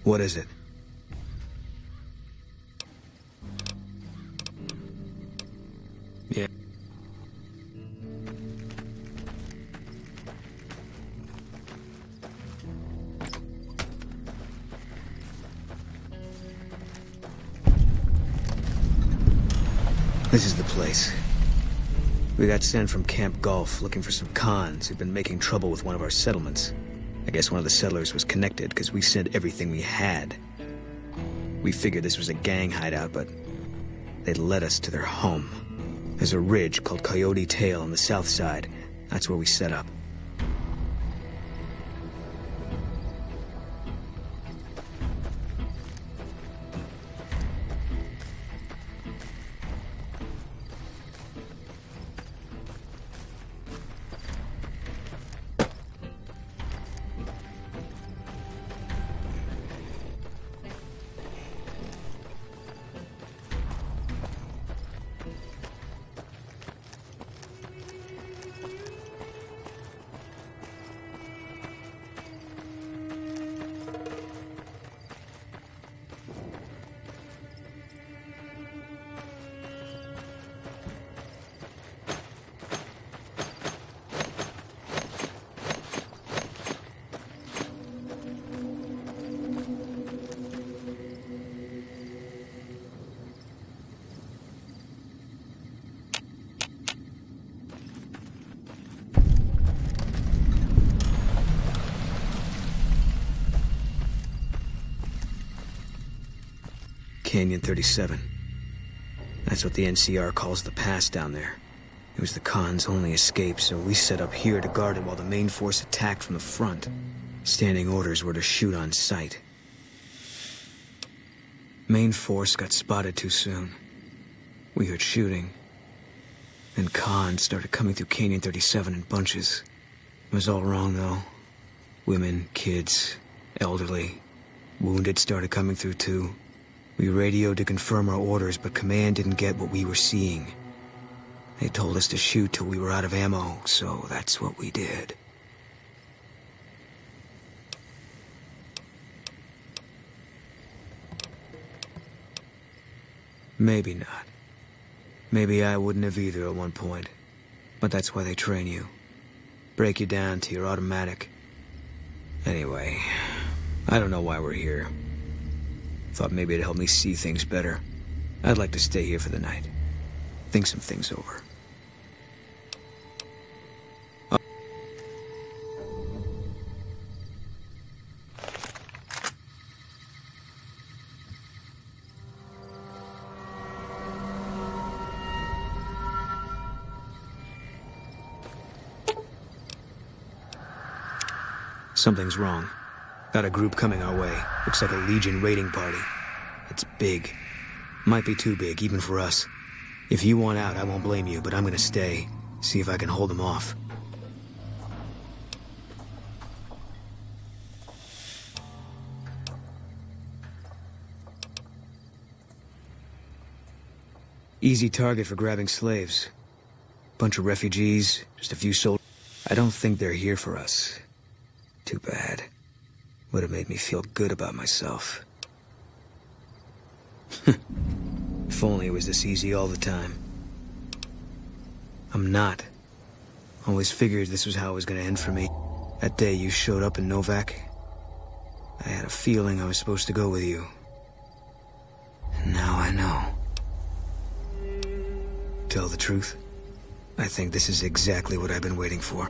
What is it? Yeah. This is the place. We got sent from Camp Gulf looking for some cons who'd been making trouble with one of our settlements. I guess one of the settlers was connected because we sent everything we had. We figured this was a gang hideout, but they'd led us to their home. There's a ridge called Coyote Tail on the south side. That's where we set up. Canyon 37. That's what the NCR calls the pass down there. It was the Khan's only escape, so we set up here to guard it while the main force attacked from the front. Standing orders were to shoot on sight. Main force got spotted too soon. We heard shooting. Then Khan started coming through Canyon 37 in bunches. It was all wrong, though. Women, kids, elderly. Wounded started coming through, too. We radioed to confirm our orders, but command didn't get what we were seeing. They told us to shoot till we were out of ammo, so that's what we did. Maybe not. Maybe I wouldn't have either at one point. But that's why they train you. Break you down to your automatic. Anyway, I don't know why we're here. Thought maybe it'd help me see things better. I'd like to stay here for the night. Think some things over. Something's wrong. Got a group coming our way. Looks like a Legion raiding party. It's big. Might be too big, even for us. If you want out, I won't blame you, but I'm gonna stay. See if I can hold them off. Easy target for grabbing slaves. Bunch of refugees, just a few soldiers. I don't think they're here for us. Too bad. Would have made me feel good about myself. If only it was this easy all the time. I'm not. Always figured this was how it was gonna end for me. That day you showed up in Novak, I had a feeling I was supposed to go with you. And now I know. Tell the truth, I think this is exactly what I've been waiting for.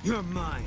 You're mine.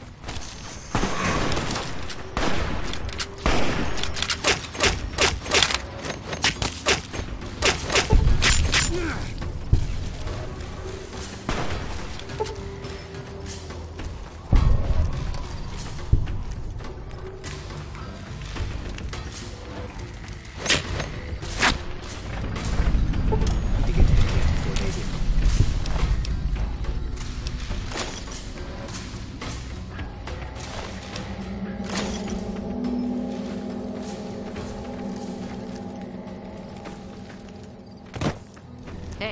Hey.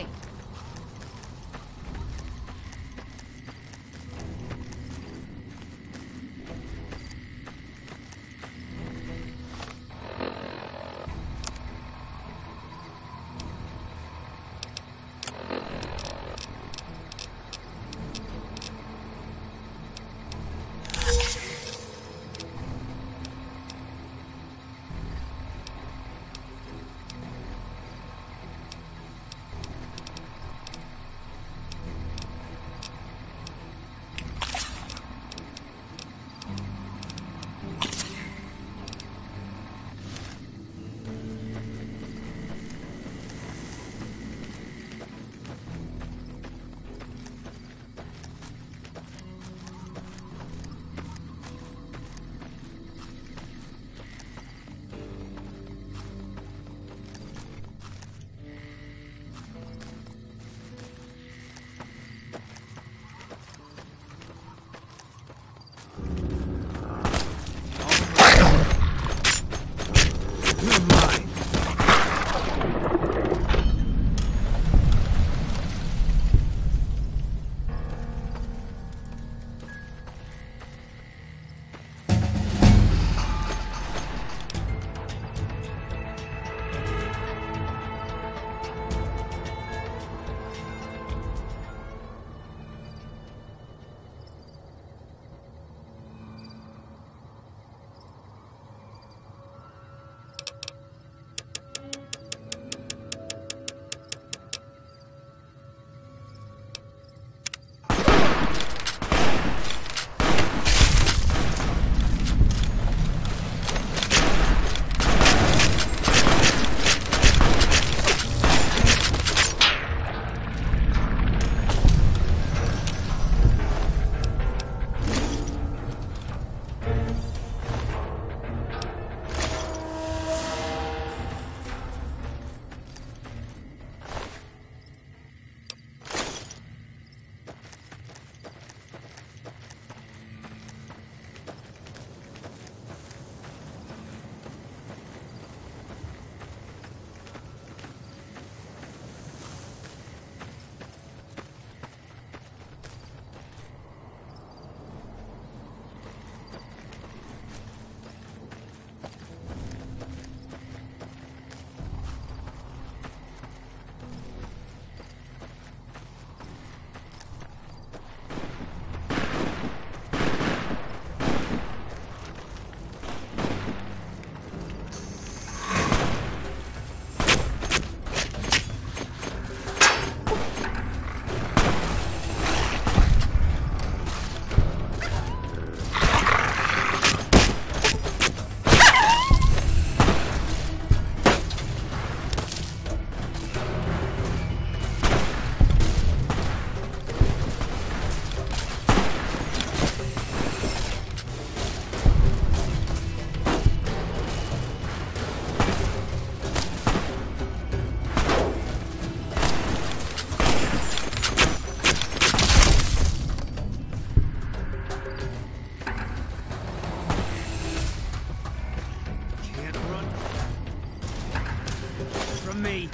Me.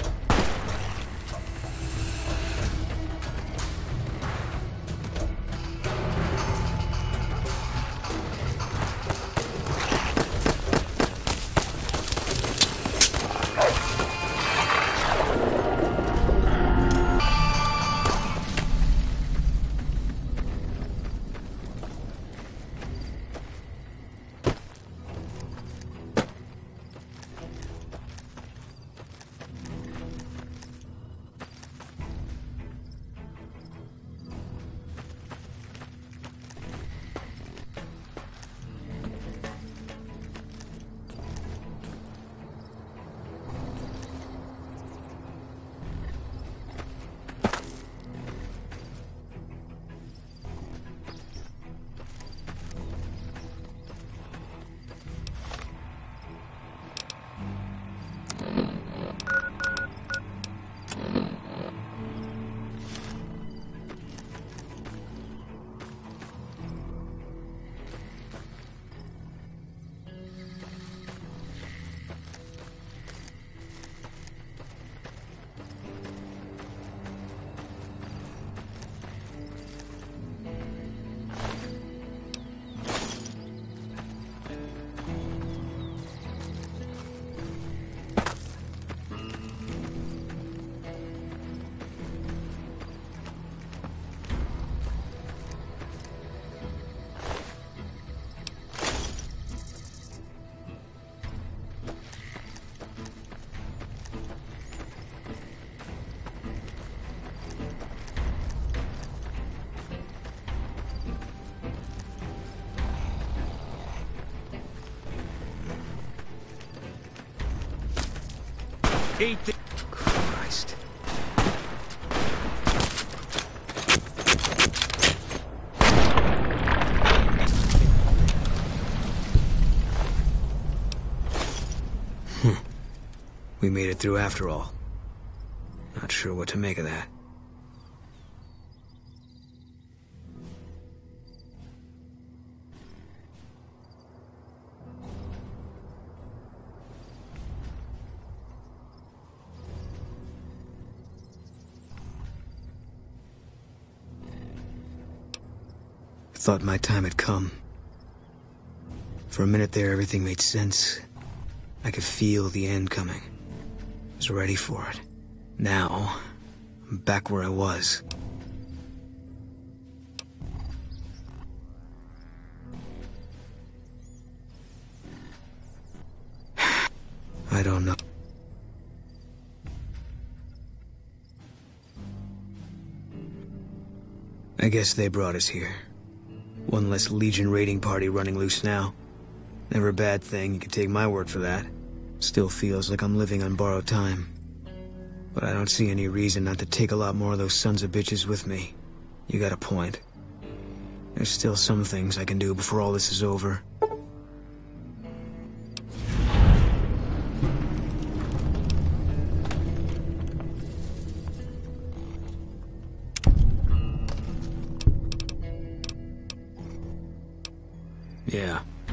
Ain't they? Christ. We made it through after all. Not sure what to make of that. Thought my time had come. For a minute there, everything made sense. I could feel the end coming. I was ready for it. Now, I'm back where I was. I don't know. I guess they brought us here. One less Legion raiding party running loose now. Never a bad thing, you can take my word for that. Still feels like I'm living on borrowed time. But I don't see any reason not to take a lot more of those sons of bitches with me. You got a point. There's still some things I can do before all this is over. Yeah,